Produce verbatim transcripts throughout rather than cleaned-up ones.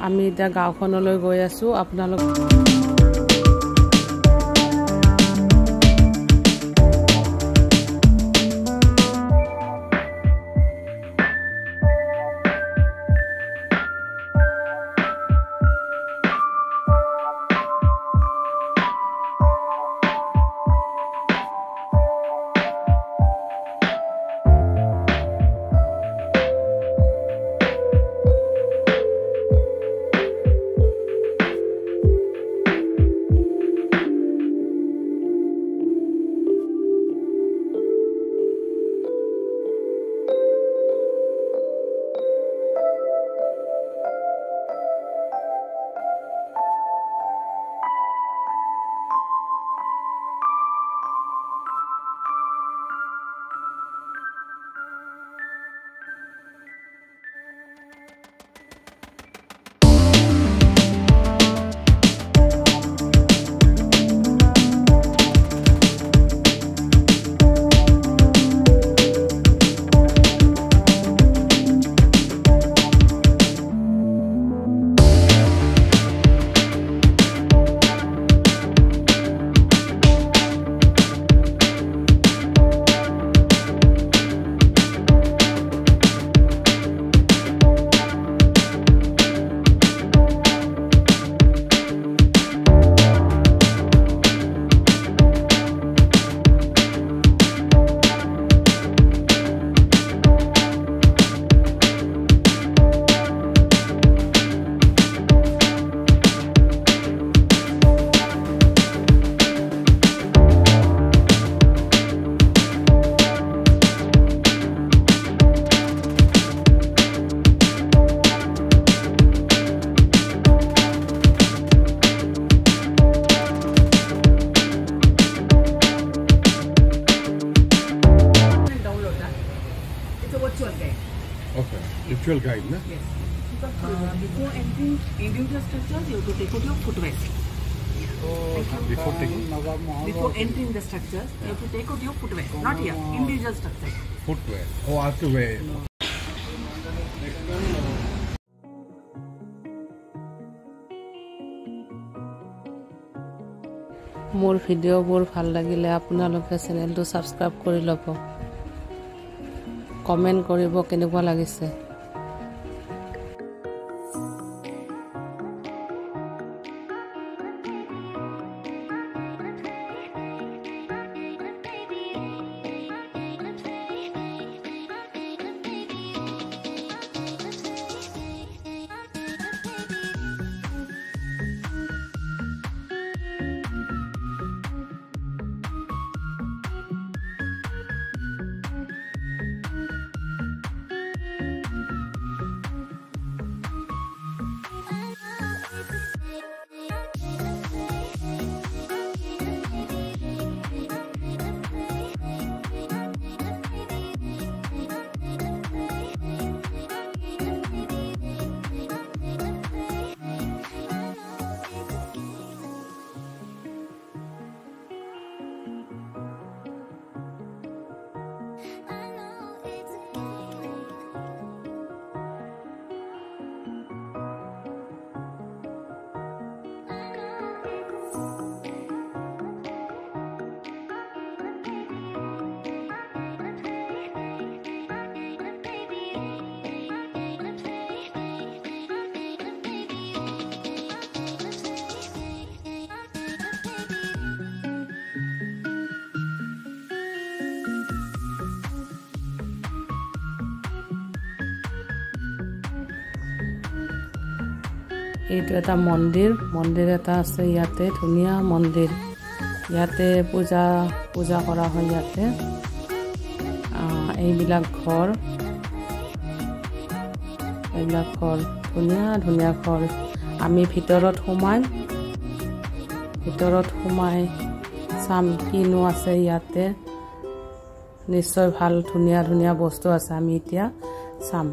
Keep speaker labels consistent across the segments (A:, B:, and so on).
A: আমি এটা গাঁওখনলৈ গৈ আছো আপোনালোক
B: Virtual guide, na?
C: Yes. Uh, before entering individual structures, you have to take out your footwear.
B: Oh, before taking?
C: Before entering the structures, you have to take out your footwear. Not here, individual structures.
B: Footwear. Oh, I have to wear.
A: মোৰ ভিডিওবোৰ ভাল লাগিলে আপোনালোকে চেনেলটো subscribe কৰি ল'ব comment কৰিব কেনেকুৱা লাগিছে এইটো এটা মন্দিৰ মন্দিৰ এটা আছে ইয়াতে ধুনীয়া মন্দিৰ ইয়াতে পূজা পূজা কৰা হয় ইয়াতে এইবিলাক ঘৰ এইবিলাক ঘৰ ধুনীয়া ধুনীয়া ঘৰ আমি ভিতৰত সোমাই ভিতৰত সোমাই চাম কিনো আছে ইয়াতে নিশ্চয় ভাল ধুনীয়া ধুনীয়া বস্তু আছে আমি এতিয়া চাম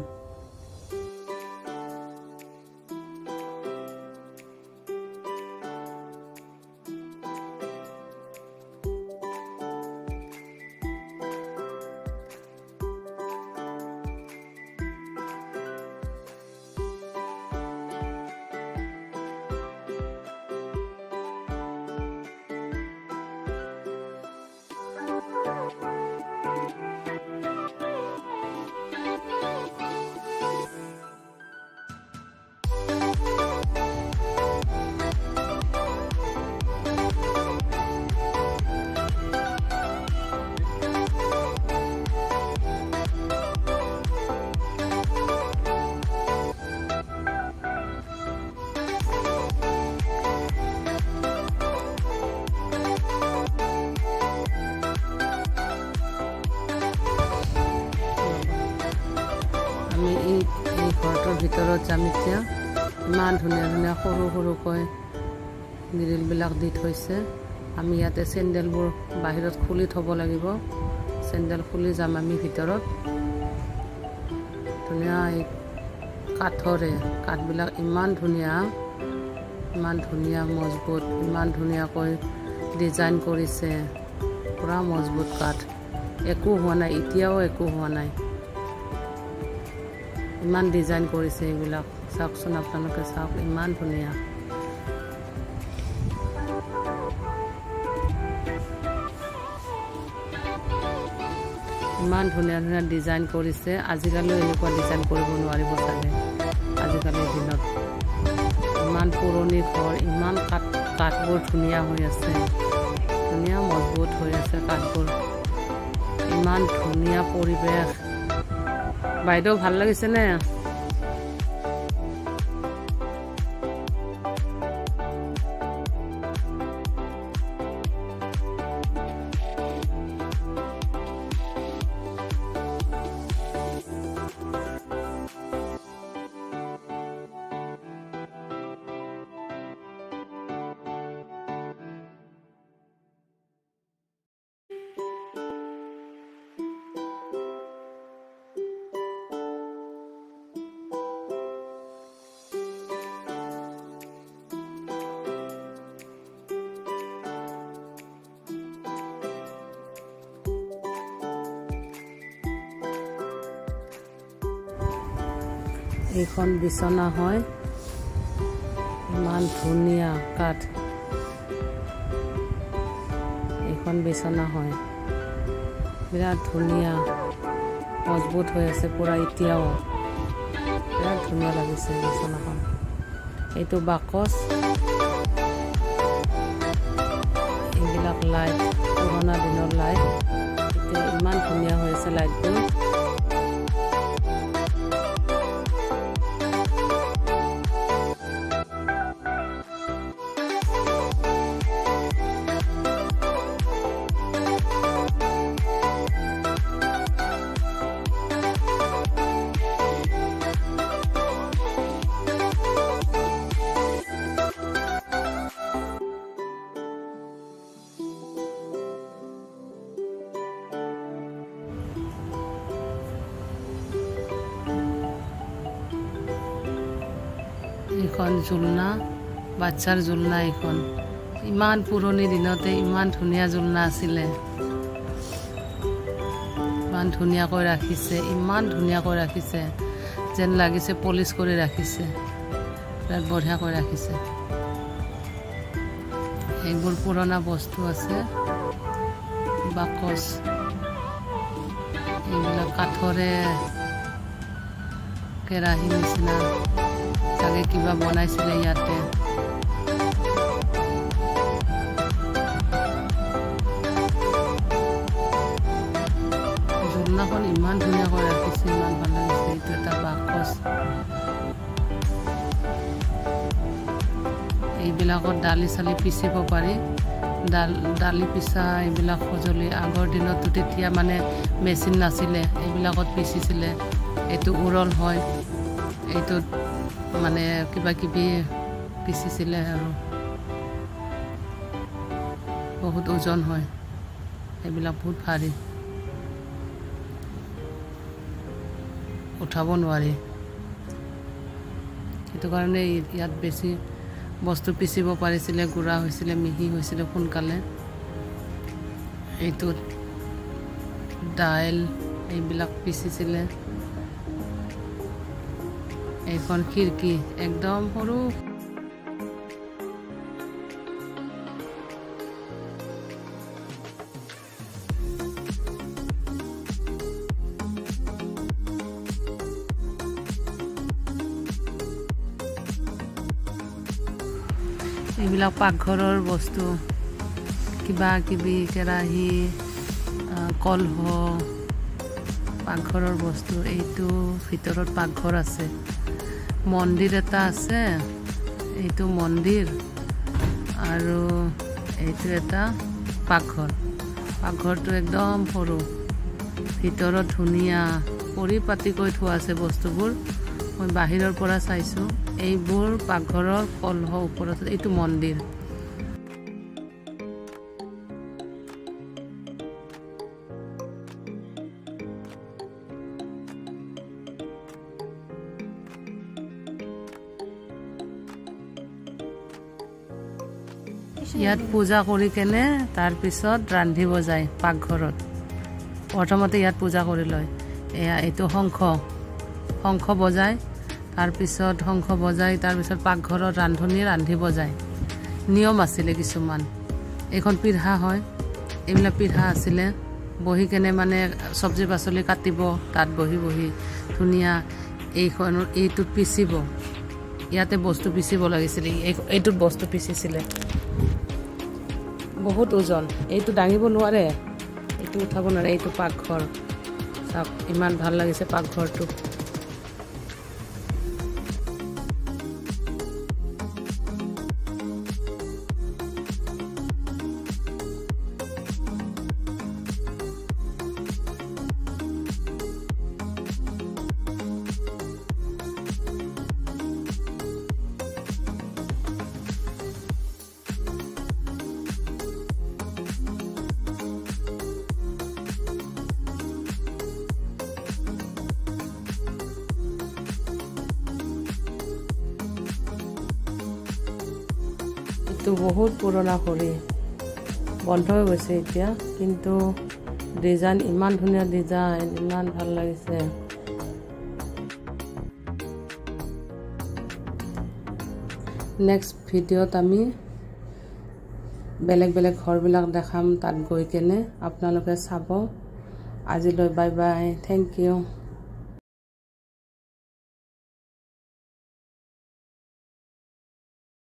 A: এই ঘৰটোৰ ভিতৰত যাম এতিয়া ইমান ধুনীয়া ধুনীয়া সৰু সৰুকৈ গ্ৰিলবিলাক দি থৈছে আমি ইয়াতে চেণ্ডেলবোৰ বাহিৰত খুলি থ'ব লাগিব চেণ্ডেল খুলি যাম আমি ভিতৰত ধুনীয়া এই কাঠৰে কাঠবিলাক ইমান ধুনীয়া ইমান ধুনীয়া মজবুত ইমান ধুনীয়াকৈ ডিজাইন কৰিছে পুৰা মজবুত কাঠ একো হোৱা নাই এতিয়াও একো হোৱা নাই ইমান ডিজাইন কৰিছে এইবিলাক চাওকচোন আপোনালোকে চাওক ইমান ধুনীয়া ইমান ধুনীয়া ধুনীয়া ডিজাইন কৰিছে আজিকালি এনেকুৱা ডিজাইন কৰিব নোৱাৰিব চাগে আজিকালিৰ দিনত ইমান পুৰণি ঘৰ ইমান কাঠ কাঠবোৰ ধুনীয়া হৈ আছে ধুনীয়া মজবুত হৈ আছে কাঠবোৰ ইমান ধুনীয়া পৰিৱেশ বাইদেউ ভাল লাগিছে নে এইখন বিছনা হয় ইমান ধুনীয়া কাঠ এইখন বিছনা হয় বিৰাট ধুনীয়া মজবুত হৈ আছে পুৰা এতিয়াও বিৰাট ধুনীয়া লাগিছে বিছনাখন এইটো বাকচ এইবিলাক লাইট পুৰণা দিনৰ লাইট এতিয়া ইমান ধুনীয়া হৈ আছে লাইটবোৰ এইখন জুলনা বাচ্চাৰ জুলনা এইখন ইমান পুৰণি দিনতে ইমান ধুনীয়া জুলনা আছিলে ইমান ধুনীয়াকৈ ৰাখিছে ইমান ধুনীয়াকৈ ৰাখিছে যেন লাগিছে পলিশ কৰি ৰাখিছে বিৰাট বঢ়িয়াকৈ ৰাখিছে এইবোৰ পুৰণা বস্তু আছে বাকচ এইবিলাক কাঠৰে কেৰাহী নিচিনা চাগে কিবা বনাইছিলে ইয়াতে জুলনাখন ইমান ধুনীয়াকৈ ৰাখিছে ইমান ভাল লাগিছে এইটো এটা বাকচ এইবিলাকত দালি চালি পিচিব পাৰি ডাল দালি পিচা এইবিলাক সঁজুলি আগৰ দিনতো তেতিয়া মানে মেচিন নাছিলে এইবিলাকত পিচিছিলে এইটো উৰল হয় এইটোত মানে কিবা কিবি পিচিছিলে আৰু বহুত ওজন হয় এইবিলাক বহুত ভাৰী উঠাব নোৱাৰি সেইটো কাৰণে ইয়াত বেছি বস্তু পিচিব পাৰিছিলে গুড়া হৈছিলে মিহি হৈছিলে সোনকালে এইটোত দাইল এইবিলাক পিচিছিলে এইখন খিৰিকী একদম সৰু এইবিলাক পাকঘৰৰ বস্তু কিবা কিবি কেৰাহী কলহ পাকঘৰৰ বস্তু এইটো ভিতৰত পাকঘৰ আছে মন্দিৰ এটা আছে এইটো মন্দিৰ আৰু এইটো এটা পাকঘৰ পাকঘৰটো একদম সৰু ভিতৰত ধুনীয়া পৰিপাটিকৈ থোৱা আছে বস্তুবোৰ মই বাহিৰৰ পৰা চাইছো এইবোৰ পাকঘৰৰ কলহ ওপৰত এইটো মন্দিৰ ইয়াত পূজা কৰি কেনে তাৰ পিছত ৰান্ধিব যায় পাকঘৰত প্ৰথমতে ইয়াত পূজা কৰি লয় এয়া এইটো শংখ শংখ বজায় তাৰ পিছত শংখ বজায় তাৰ পিছত পাকঘৰত ৰান্ধনি ৰান্ধিব যায় নিয়ম আছিল কিছুমান এখন পিঢ়া হয় এইবিলাক পিঢ়া আছিল বহি কেনে মানে সবজি পাচলি কাটিব তাত বহি বহি ধুনিয়া এইখন এইটো পিচিব ইয়াতে বস্তু পিচিব লাগিছিল এইটো বস্তু পিচিছিল বহুত ওজন এইটো ডাঙিব নোৱাৰে এইটো উঠাব নোৱাৰে এইটো পাকঘৰ সব ইমান ভাল লাগিছে পাকঘৰটো তো বহুত পুৰণা কৰি বন্ধ হৈ গৈছে এতিয়া কিন্তু ডিজাইন ইমান ধুনীয়া ডিজাইন ইমান ভাল লাগিছে নেক্সট ভিডিঅ'ত আমি বেলেগ বেলেগ ঘৰবিলাক দেখাম তাত গৈ কেনে আপোনালোকে চাব আজিলৈ বাই বাই থেংক ইউ